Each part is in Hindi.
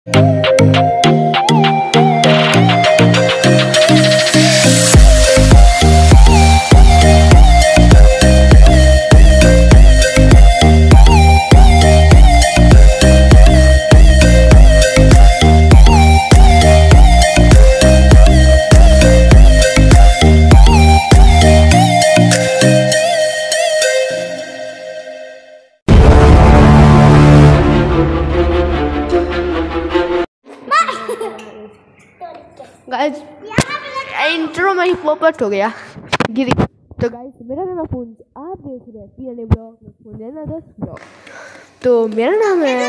गाइस इंट्रो में ही पोपट हो गया गिरी। तो गाइस मेरा नाम पूंज, आप देख रहे हैं पीएनए ब्लॉग में पूंज आदर्श ब्लॉग। तो मेरा नाम है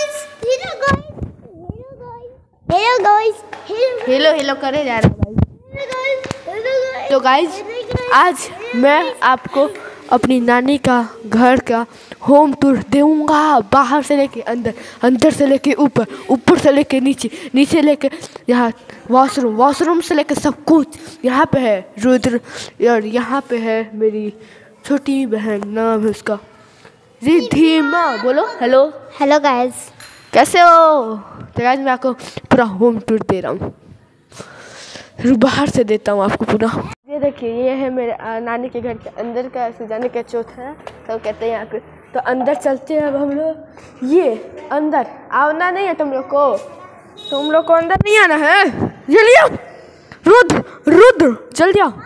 हेलो करे जा रहा है गाइस। तो गाइस आज मैं आपको अपनी नानी का घर का होम टूर दूंगा, बाहर से लेके अंदर, अंदर से लेके ऊपर, ऊपर से लेके नीचे, नीचे लेके यहाँ वॉशरूम, वॉशरूम से लेके सब कुछ। यहाँ पे है रुद्र और यहाँ पे है मेरी छोटी बहन, नाम है उसका रिधिमा। बोलो हेलो। हेलो गाइस, कैसे हो? तो गाइस मैं आपको पूरा होम टूर दे रहा हूँ, बाहर से देता हूँ आपको पूरा। ये देखिए, ये है मेरे नानी के घर के अंदर का ऐसे जाने का चौथा है, तो कहते हैं यहाँ पे। तो अंदर चलते हैं अब हम लोग। ये अंदर आना नहीं है तुम लोग को अंदर नहीं आना है। जल्दी आओ रुद्र जल्दी आओ।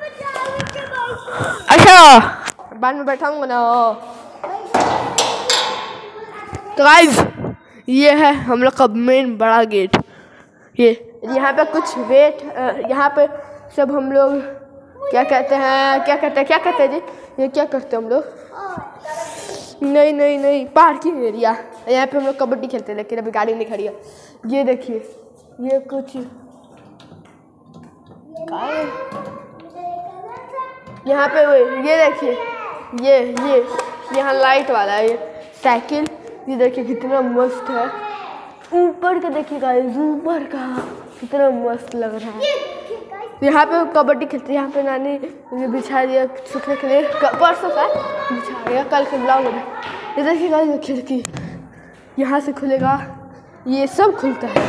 अच्छा बाद में बैठाऊंगा ना। तो गाइस ये है हम लोग का मेन बड़ा गेट। ये यहाँ पे कुछ वेट, यहाँ पे सब हम लोग क्या कहते हैं जी, ये क्या करते हैं हम लोग? नहीं पार्किंग एरिया। यहाँ पे हम लोग कबड्डी खेलते हैं, लेकिन अभी गाड़ी नहीं खड़ी है। ये देखिए, ये कुछ यहाँ पे ये देखिए, ये यहाँ लाइट वाला है ये साइकिल। ये देखिए कितना मस्त है। ऊपर का देखिए गाइस, ऊपर का कितना मस्त लग रहा है। यहाँ पे कबड्डी खेलते हैं। यहाँ पे नानी बिछा दिया सूखने के लिए, परसों का बिछा दिया, कल के ब्लॉग में। ये देखिए गाइस खिड़की यहाँ से खुलेगा, ये सब खुलता है।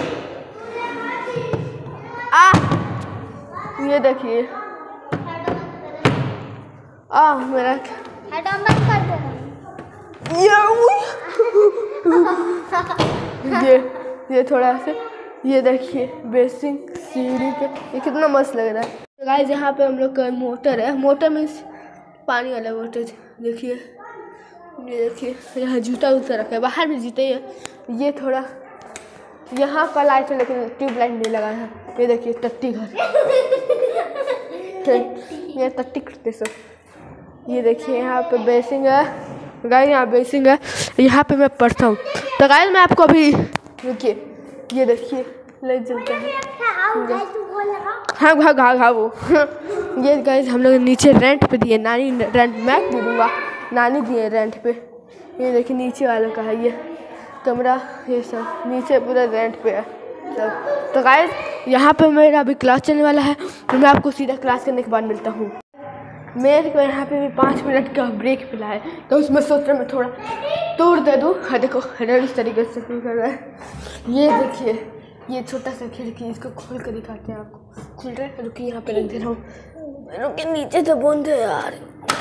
ये देखिए मेरा ये थोड़ा सा, ये देखिए बेसिंग सीढ़ी पे, ये कितना मस्त लग रहा है। तो गाइस यहाँ पे हम लोग का मोटर है, मोटर में पानी वाला मोटर। देखिए ये देखिए, यहाँ जूता रखा है, बाहर में जूते हैं। ये थोड़ा यहाँ का लाइट है, लेकिन ट्यूबलाइट नहीं लगा है। ये देखिए टट्टी घर, ये टट्टी करते सब। ये देखिए यहाँ पे बेसिंग है गाइस, यहाँ बेसिंग है, यहाँ पे मैं पढ़ता हूँ। तो गाइस मैं आपको अभी रुकिए, ये देखिए लाइट जलता है। हाँ वो ये गाइस हम लोग नीचे रेंट पे दिए, नानी रेंट मैं दे दूँगा, नानी दिए रेंट पे। ये देखिए नीचे वालों का है ये कमरा, ये सब नीचे पूरा रेंट पे है सब। तो गाइस यहाँ पे मेरा अभी क्लास चलने वाला है, तो मैं आपको सीधा क्लास करने के बाद मिलता हूँ। मेरे को यहाँ पे भी 5 मिनट का ब्रेक मिला है, तो उसमें सोच रहा मैं थोड़ा तोड़ दे दूँ। देखो इस तरीके से कर रहा है। ये देखिए ये छोटा सा खिड़की, इसको खोल कर दिखाते हैं आपको। खुल रहा है, रुकिए यहाँ पे रख दे रहा हूँ। रुकिए नीचे तो बंद है यार,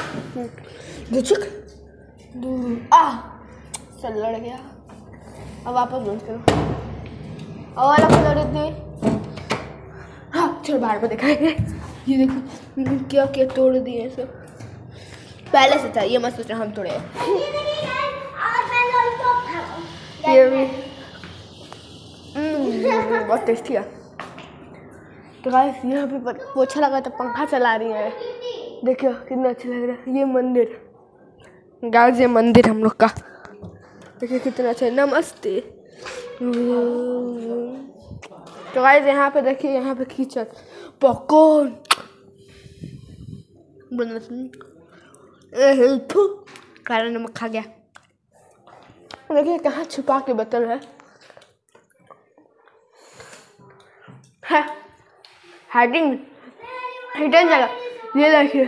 चल लड़ गया। अब वापस बंद करो और आपको लड़ दे। हाँ चलो बाहर में दिखाएंगे। ये देखो क्या क्या तोड़ दिए सब, पहले से था ये मत सोचना हम तोड़े। ये भी बहुत टेस्टी है। तो गाइस यहाँ पे पोछा लगा तो पंखा चला रही है, देखियो कितना अच्छा लग रहा है। ये मंदिर गाइस, ये मंदिर हम लोग का, देखिए कितना अच्छा है। नमस्ते। तो गाइस यहाँ पे देखिए, यहाँ पे किचन, पॉपकॉर्न काला नमक खा गया। देखिए कहाँ छुपा के बर्तन है हिडन जगह। ये देखिए,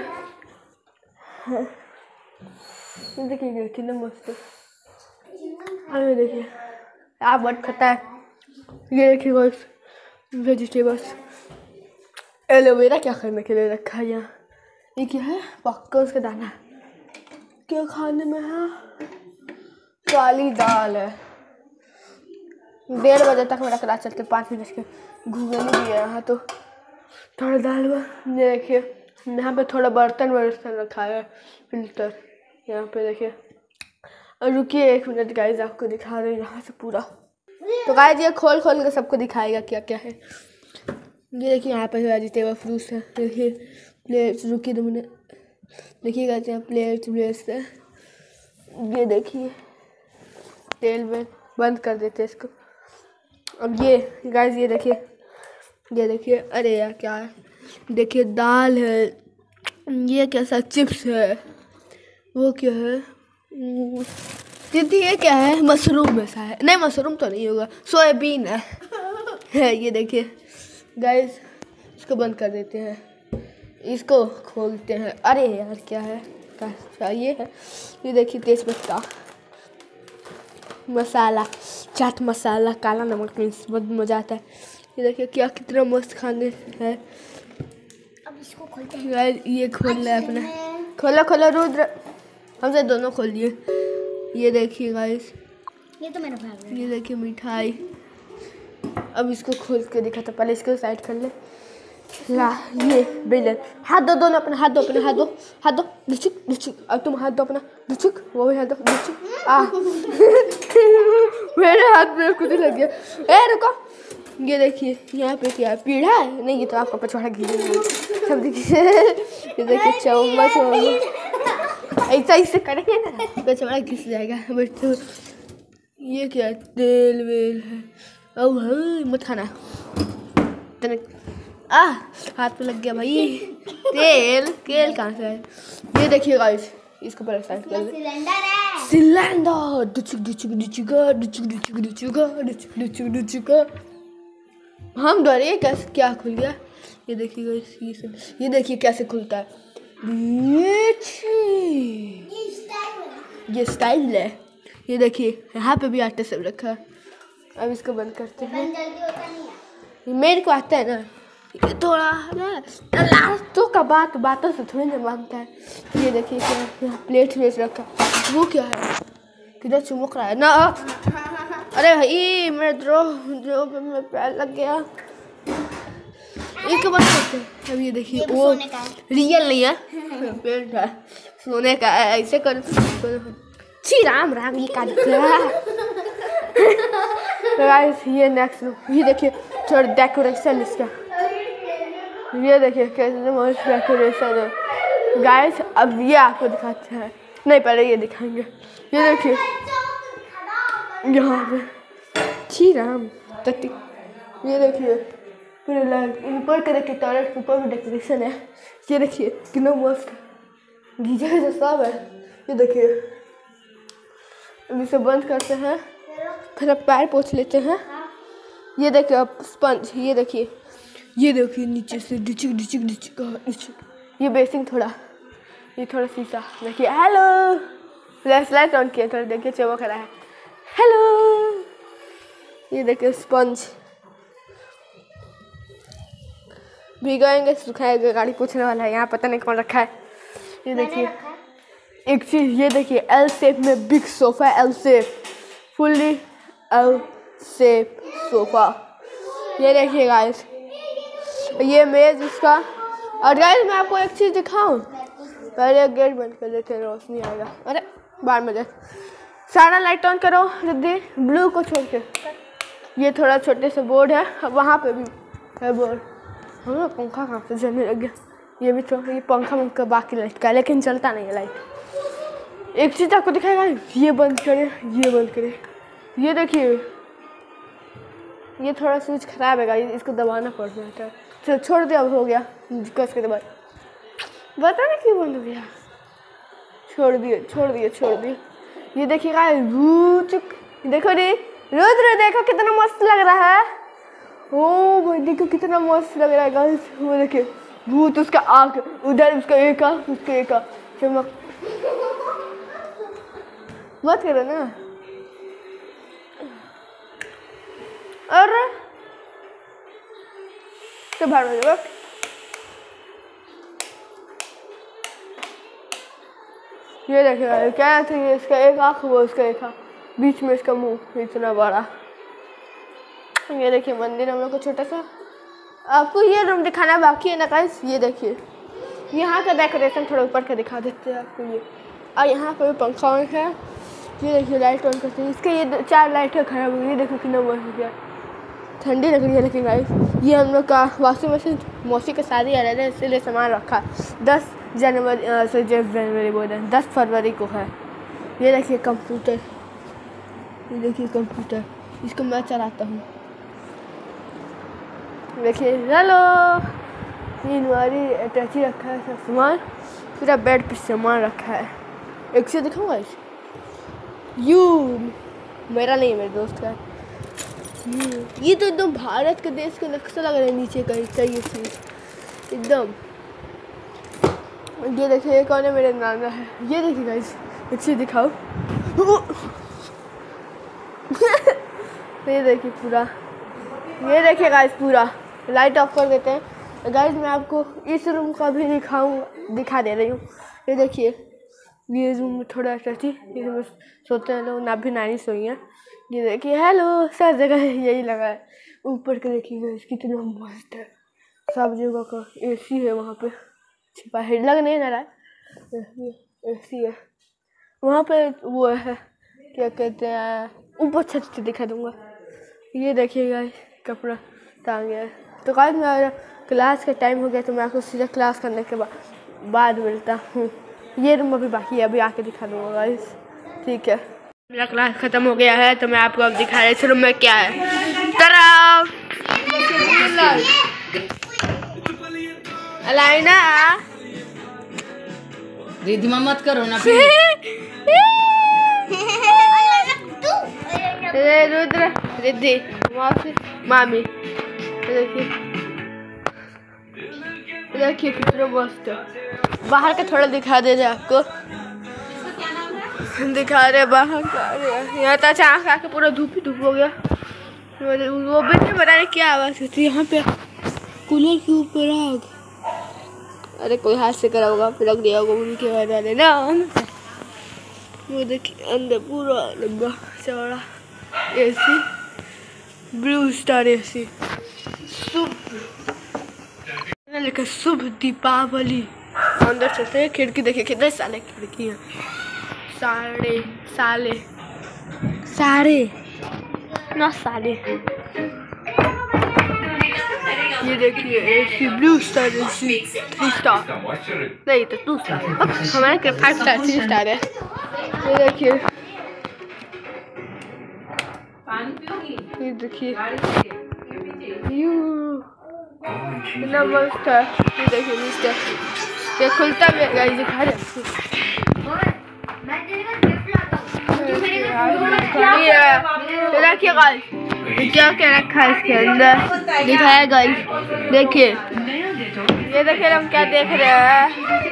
देखिए कितना मस्त है। अरे देखिए आप बट खाता है, ये देखिए गाइस वेजिटेबल्स। एलोवेरा क्या करने के लिए रखा है यहाँ? ये क्या है? पॉपकॉर्न का दाना। क्या खाने में है? काली दाल है। 1:30 बजे तक मेरा क्लास चलते 5 मिनट के घूमने नहीं दिया यहाँ तो थोड़ा दाल हुआ। ये देखिए यहाँ पे थोड़ा बर्तन रखा है फिल्टर यहाँ पे देखिए। और रुकिए 1 मिनट गाइस आपको दिखा रहे हैं यहाँ से पूरा। तो गाइस ये खोल के सबको दिखाएगा क्या क्या है। ये देखिए यहाँ पे वेजिटेबल फ्रूट्स है। देखिए प्लेट्स, रुकिए 2 मिनट। देखिए गाइस यहाँ प्लेट्स है। ये देखिए तेल में बंद कर देते इसको। अब ये गाइस ये देखिए अरे यार क्या है, देखिए दाल है। ये कैसा चिप्स है, वो क्या है दीदी, ये क्या है? मशरूम ऐसा है, नहीं मशरूम तो नहीं होगा, सोयाबीन है। ये देखिए गाइस इसको बंद कर देते हैं, इसको खोलते हैं। अरे यार क्या है, ये है। ये देखिए तेजपत्ता, मसाला, चाट मसाला, काला नमक मिर्च, बहुत मज़ा आता है। ये देखिए क्या कितना मस्त खाने है। अब इसको खोलते हैं। ये खोल रहा है अपना, खोलो रुद्र, हमसे दोनों खोल लिए। ये देखिए गाइस ये तो मेरा फेवरेट। ये देखिए मिठाई। अब इसको खोल के दिखा था, पहले इसको साइड कर ले। ला ये बेलन, हाथ दो दोनों अपना, हाथ दो डिचुक। अब तुम हाथ दो अपना डिचुक, वो भी हाथ दो डिचुक। मेरे हाथ में कुछ लग गया। ए रुको, ये देखिए यहाँ पे क्या है? पीढ़ा है? नहीं, ये तो आपका पछवाड़ा घिस सब देखिए। ये देखिए चम्मच ऐसा करेंगे ना पछवाड़ा घिस जाएगा। बट ये क्या है? तेल वेल है। अब मत खाना, हाथ पे लग गया भाई तेल कहाँ से है? ये देखिए गाइस इसको पहले साइड कर ले। सिलेंडर डिचुक। हम डरे कैसे, क्या खुल गया? ये देखिए गाइस, ये देखिए कैसे खुलता है। ये स्टाइल है। ये देखिए यहाँ पे भी आटा सब रखा है। अब इसको बंद करते हैं। मेरे को आता है ना, ये थोड़ा ना लास्तों का बातों से थोड़ी ना मानता है। ये देखिए क्या प्लेट रखा, वो क्या है? किधर चुमक रहा है ना? अरे भाई मेरे द्रोह पे मेरा पैर लग गया। एक बात करते हैं। अब ये देखिए वो रियल नहीं है, पेंट है, सोने का है। ऐसे कर छी राम ये का गाइस। ये नेक्स्ट ये देखिए थोड़ा डेकोरेशन इसका। ये देखिए कैसे मस्त डेकोरेशन है गाइस। अब ये आपको दिखाते हैं, नहीं पहले ये दिखाएंगे। ये देखिए यहाँ पे छी राम तत्ती। ये देखिए पूरे लाइट ऊपर के देखिए, टॉयलेट ऊपर भी डेकोरेशन है। ये देखिए कितना मस्त गीजर सब है। ये देखिए अब इसे बंद करते हैं, फिर अब पैर पोंछ लेते हैं। ये देखिए अब स्पंज, ये देखिए नीचे से डिचिक। ये बेसिंग थोड़ा, ये थोड़ा शीशा देखिए। हेलो फ्लैश लाइट ऑन किया, थोड़ा देखिए चमक रहा है। हेलो ये देखिए स्पंज भिगाएंगे सुखाएंगे, गाड़ी पूछने वाला है यहाँ, पता नहीं कौन रखा है। ये देखिए एक चीज़, ये देखिए एल शेप में big sofa, L shape, fully L shape sofa. ये देखिए गाइस ये मेज इसका। और गाइस मैं आपको एक चीज़ दिखाऊं, पहले गेट बंद कर देते हैं, रोशनी आएगा। अरे बाहर में सारा लाइट ऑन करो रिद्धि, ब्लू को छोड़ के। ये थोड़ा छोटे से बोर्ड है, वहाँ पे भी है बोर्ड। हमारा पंखा कहाँ से जलने लग गया? ये भी तो, ये पंखा बाकी लाइट का, लेकिन चलता नहीं है लाइट। एक चीज़ आपको दिखाएगा, ये बंद करे। ये देखिए ये थोड़ा स्विच खराब है, इसको दबाना पड़ रहा है। चलो छोड़ दिया, अब हो गया। कस के दबाए, बता नहीं क्यों बंद हो गया। छोड़ दिए। ये देखिए देखो रे रुद्र, देखो कितना मस्त लग रहा है। ओ भाई देखो कितना मस्त लग रहा है गाइस। वो देखिए भूत, उसका आँख उधर, उसका एक चमक। मत करो ना। अरे तो बाहर हो जाओ। ये देखिए क्या था, ये इसका एक आँख, वो इसका एक आँख, बीच में इसका मुंह इतना बड़ा। ये देखिए मंदिर हम लोग को छोटा सा। आपको ये रूम दिखाना बाकी है ना गाइस। ये देखिए यहाँ का डेकोरेशन थोड़ा ऊपर का दिखा देते हैं आपको ये। और यहाँ पर पंखा ऑन है। ये देखिए लाइट ऑन करते हैं इसके, ये 4 लाइटें खराब हुई। ये देखो कितना मस्त हो गया, ठंडी लग रही है। लेकिन गाइस ये हम लोग का वॉशिंग मशीन मौसी का शादी आ रहा है, इसलिए सामान रखा 10 जनवरी बोल रहे हैं 10 फरवरी को है। ये देखिए कंप्यूटर, ये देखिए कंप्यूटर, इसको मैं चलाता हूँ। देखिए हेलो, वाली अटैची रखा है, सब सामान पूरा बेड पे सामान रखा है। एक से दिखाऊंगा इस यू, मेरा नहीं मेरे दोस्त का। ये तो एकदम भारत के देश का नक्शा लग रहा है नीचे का हिस्सा ये एकदम। ये देखिए एक और मेरे नाना है। ये देखिए गाइस, एक से दिखाओ। ये देखिए पूरा, ये देखिए गाइस पूरा। लाइट ऑफ कर देते हैं गाइस। मैं आपको इस रूम का भी दिखा दे रही हूँ। ये देखिए ये रूम थोड़ा अच्छा इसमें सोते हैं लोग, ना भी नानी सोई है। ये देखिए हेलो, सब जगह यही लगा है। ऊपर के देखिए गाइस कितना मस्त है, सब जगह का एसी है वहाँ पे, छिपा है लग नहीं रहा है, एसी है वहाँ पे। वो है क्या कहते हैं, ऊपर छत से दिखा दूंगा। ये देखिए गाइस कपड़ा टांग है। तो गाइस मेरा क्लास का टाइम हो गया, तो मैं आपको सीधा क्लास करने के बाद मिलता हूँ। ये रूम अभी बाकी है, अभी आके दिखा दूंगा गाइस, ठीक है। मेरा क्लास खत्म हो गया है, तो मैं आपको अब दिखा रहा हूँ इस रूम में क्या है। अलाइना रिधिमा मत करो ना रुद्र रिद्धि मामी। देखिए कितना मस्त है। बाहर का थोड़ा दिखा दे रहे आपको, दिखा रहे बाहर का। यहाँ तो अचानक आके पूरा धूप ही धूप हो गया। वो भी नहीं पता नहीं क्या आवाज़ होती है यहाँ पे, कूलर के ऊपर आग। अरे कोई हाथ से करा होगा, फिर रख दिया होगा उनके बाद वाले ना। वो देखिए अंदर पूरा लंबा चौड़ा एसी, ब्लू स्टार एसी। लिखा शुभ दीपावली। अंदर चलते हैं, खिड़की देखिए कितने सारे खिड़की हैं, सारे ना सारे। ये देखिए AC Blue Star AC 3 star नहीं तो 2 स्टार, हमारे 5 स्टार 3 स्टार है। ये देखिए, ये देखिए कितना मस्त है। ये देखिए नीचे ये खुलता भी है गाइस, दिखा रहे देखिए गाइस क्या क्या रखा है इसके अंदर, दिखाया गाइस। देखिए ये देखिए हम क्या देख रहे हैं।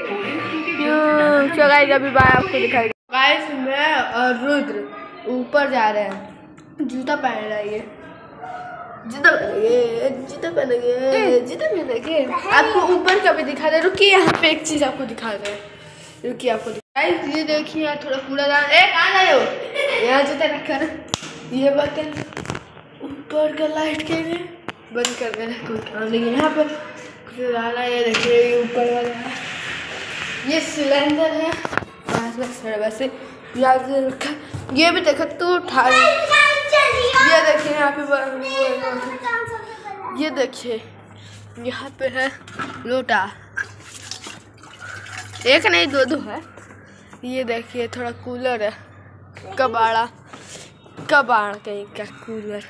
चलो गाइस अभी बाय आपको दिखाएगा। गाइस मैं और रुद्र ऊपर जा रहे हैं, जूता पहन रहा है, ये जूता पहनेंगे आपको ऊपर का भी दिखा दे। रुकिए यहाँ पे एक चीज आपको दिखा दे, रुकिए आपको गाइस ये देखिए यहाँ थोड़ा कूड़ादान कहाँ गए हो, यहाँ जूता रखा ना। ये बटन ऊपर का लाइट के लिए बंद कर देना, कोई काम नहीं है यहाँ पर डाला। ये देखिए ऊपर वाला है, ये सिलेंडर है वैसे याद रखा। ये भी देखो तू उठा, ये देखिए यहाँ पे ये देखिए यहाँ पे है लोटा, एक नहीं 2 है। ये देखिए थोड़ा कूलर है, कबाड़ कहीं का कूलर,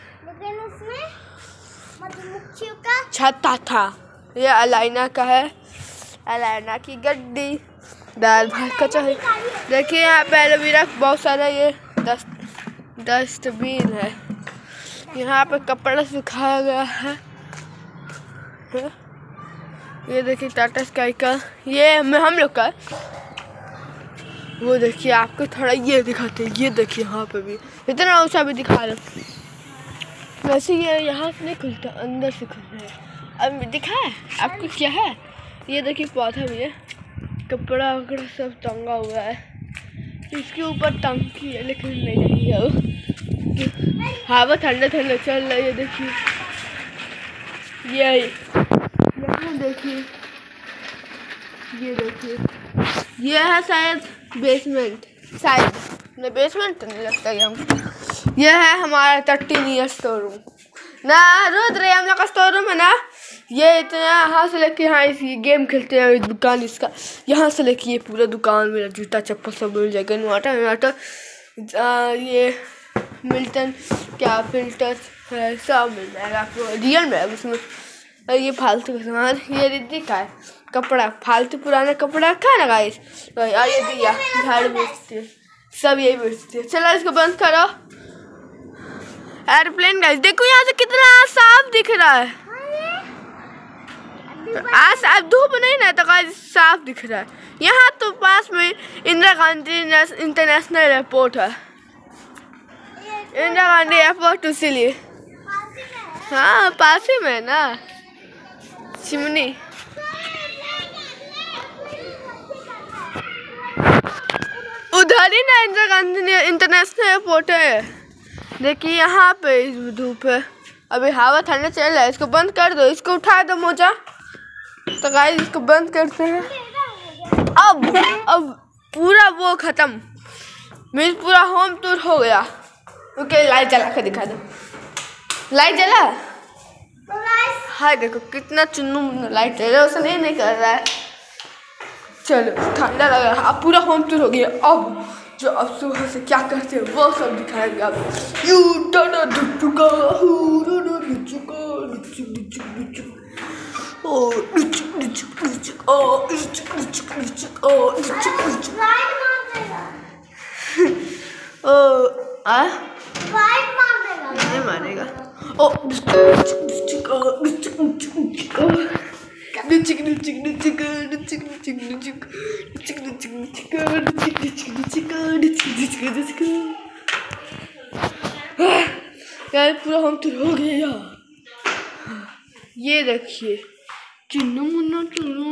छत्ता था। ये अलाइना का है, अलाइना की गड्डी, दाल भात का चाहे। देखिए यहाँ पे एलोवेरा बहुत सारा ये डस्टबिन है। यहाँ पे कपड़ा सुखाया गया है। ये देखिए टाटा स्काई का, ये हम लोग का। वो देखिए आपको थोड़ा ये दिखाते हैं, ये देखिए यहाँ पे भी इतना ऊंचा भी दिखा रहे। वैसे ये यहाँ से नहीं खुलता, अंदर से खुलता है। अब दिखाए आपको क्या है, ये देखिए पौधा भी है, कपड़ा वगैरह सब टंगा हुआ है, इसके ऊपर टंकी है लेकिन नहीं है वो, हवा ठंडा ठंडा चल रही है। देखिए ये यहाँ देखिए, ये देखिए ये है शायद बेसमेंट, शायद नहीं बेसमेंट नहीं लगता है हमको, ये है हमारा 13 ईयर स्टोर रूम ना, रुद्र हम लोग का स्टोर रूम है ना, ये इतना यहाँ से लेके यहाँ इसी गेम खेलते हैं दुकान इसका, यहाँ से लेके ये पूरा दुकान मेरा जूता चप्पल सब मिल जाएगा, इन्वर्टर ये मिल्टन क्या फिल्टर है सब मिल जाएगा आपको, रियल में उसमें। ये फालतू का सामान, ये रिद्धि का है कपड़ा, फालतू पुराना कपड़ा रखा है ना गाइस, और ये दिया झाड़ू बेचती है, सब यही बेचती है। चलो इसको बंद करो। एयरप्लेन गाइस देखो यहाँ से कितना साफ दिख रहा है, आज अब धूप नहीं ना तो गाइस साफ दिख रहा है। यहाँ तो पास में इंदिरा गांधी इंटरनेशनल एयरपोर्ट है, इंदिरा गांधी एयरपोर्ट इसीलिए, हाँ पास ही में ना चिमनी। उधर ही ना इंदिरा गांधी इंटरनेशनल एयरपोर्ट है। देखिए यहाँ पे धूप है, अभी हवा ठंडा चल रहा है, इसको बंद कर दो, इसको उठा दो मोजा। तो गाइस इसको बंद करते हैं। अब पूरा वो खत्म, मीन्स पूरा होम टूर हो गया। ओके लाइट जला के दिखा दो, लाइट जला, हाय देखो कितना चुन्नू मुन्नू लाइट है, रोशनी नहीं कर रहा है। चलो ठंडा लग रहा है, अब पूरा होम टूर हो गया। अब जो अब सुबह से क्या करते हैं वो सब दिखाएंगे आप। नहीं मारेगा। यार पूरा हम तो हो गया। ये देखिए चुन्नू मुन्नू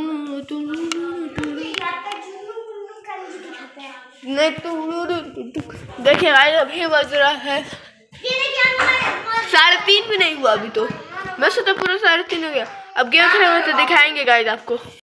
नहीं तो देखिए अभी बज रहा है 3:30 भी नहीं हुआ अभी तो, वैसे तो पूरा 3:30 हो गया। अब गेम खेलेंगे तो दिखाएंगे गाइस आपको।